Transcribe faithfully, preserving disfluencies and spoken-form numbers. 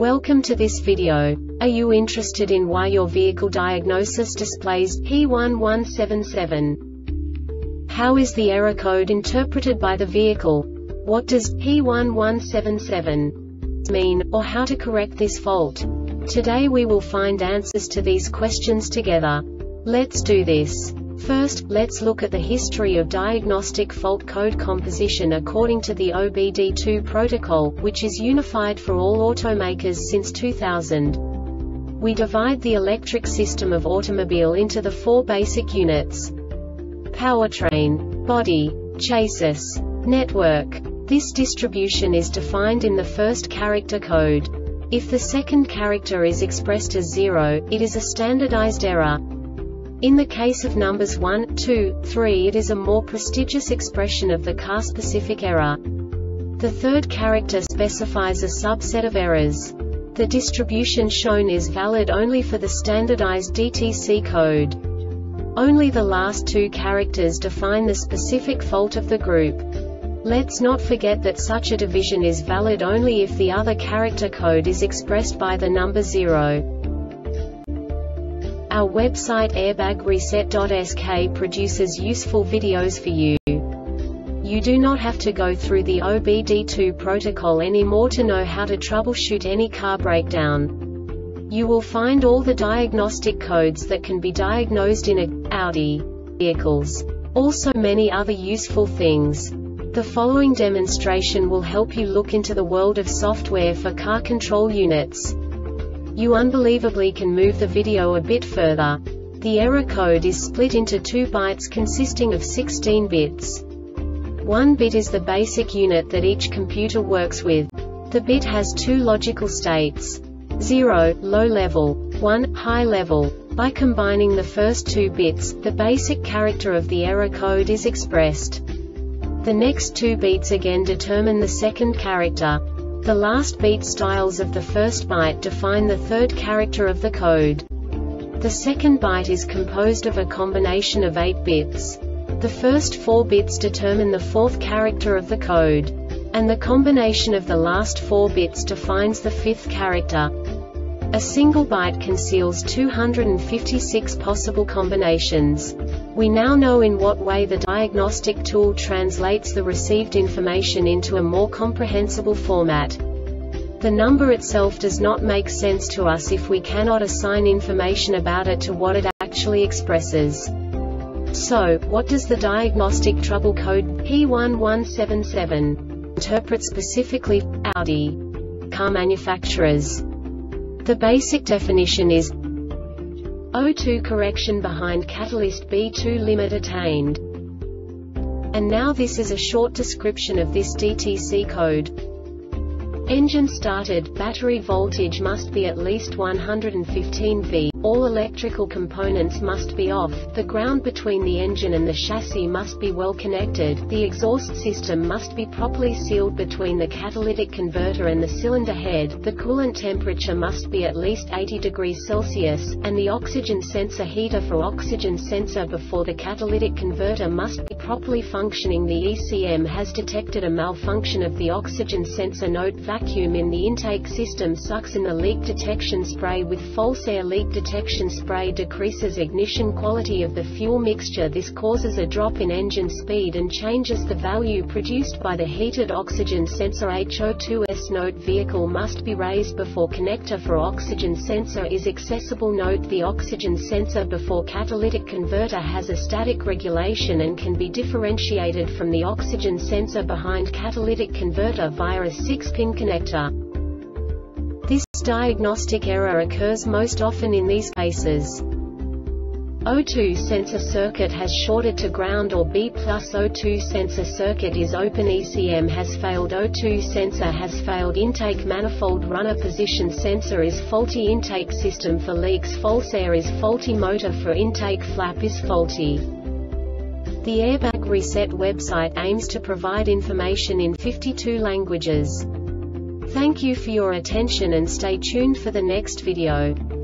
Welcome to this video. Are you interested in why your vehicle diagnosis displays P one one seven seven? How is the error code interpreted by the vehicle? What does P one one seven seven mean, or how to correct this fault? Today we will find answers to these questions together. Let's do this. First, let's look at the history of diagnostic fault code composition according to the O B D two protocol, which is unified for all automakers since two thousand. We divide the electric system of automobile into the four basic units: powertrain, body, chassis, network. This distribution is defined in the first character code. If the second character is expressed as zero, it is a standardized error. In the case of numbers one, two, three, it is a more prestigious expression of the car-specific error. The third character specifies a subset of errors. The distribution shown is valid only for the standardized D T C code. Only the last two characters define the specific fault of the group. Let's not forget that such a division is valid only if the other character code is expressed by the number zero. Our website airbag reset dot S K produces useful videos for you. You do not have to go through the O B D two protocol anymore to know how to troubleshoot any car breakdown. You will find all the diagnostic codes that can be diagnosed in a Audi vehicles. Also many other useful things. The following demonstration will help you look into the world of software for car control units. You unbelievably can move the video a bit further. The error code is split into two bytes consisting of sixteen bits. One bit is the basic unit that each computer works with. The bit has two logical states: zero, low level, one, high level. By combining the first two bits, the basic character of the error code is expressed. The next two bits again determine the second character. The last beat styles of the first byte define the third character of the code. The second byte is composed of a combination of eight bits. The first four bits determine the fourth character of the code. And the combination of the last four bits defines the fifth character. A single byte conceals two hundred fifty-six possible combinations. We now know in what way the diagnostic tool translates the received information into a more comprehensible format. The number itself does not make sense to us if we cannot assign information about it to what it actually expresses. So, what does the diagnostic trouble code P one one seven seven interpret specifically for Audi car manufacturers? The basic definition is O two correction behind catalyst B two limit attained. And now this is a short description of this D T C code. Engine started, battery voltage must be at least one hundred fifteen volts, all electrical components must be off, the ground between the engine and the chassis must be well connected, the exhaust system must be properly sealed between the catalytic converter and the cylinder head, the coolant temperature must be at least eighty degrees Celsius, and the oxygen sensor heater for oxygen sensor before the catalytic converter must be properly functioning. The E C M has detected a malfunction of the oxygen sensor. Note: vacuum in the intake system sucks in the leak detection spray with false air. Leak detection spray decreases ignition quality of the fuel mixture. This causes a drop in engine speed and changes the value produced by the heated oxygen sensor. H O two S Note: vehicle must be raised before connector for oxygen sensor is accessible. Note: the oxygen sensor before catalytic converter has a static regulation and can be differentiated from the oxygen sensor behind catalytic converter via a six pin connector. This diagnostic error occurs most often in these cases: O two sensor circuit has shorted to ground or B plus O two sensor circuit is open, E C M has failed, O two sensor has failed, intake manifold runner position sensor is faulty, intake system for leaks, false air is faulty, motor for intake flap is faulty. The Airbag Reset website aims to provide information in fifty-two languages. Thank you for your attention and stay tuned for the next video.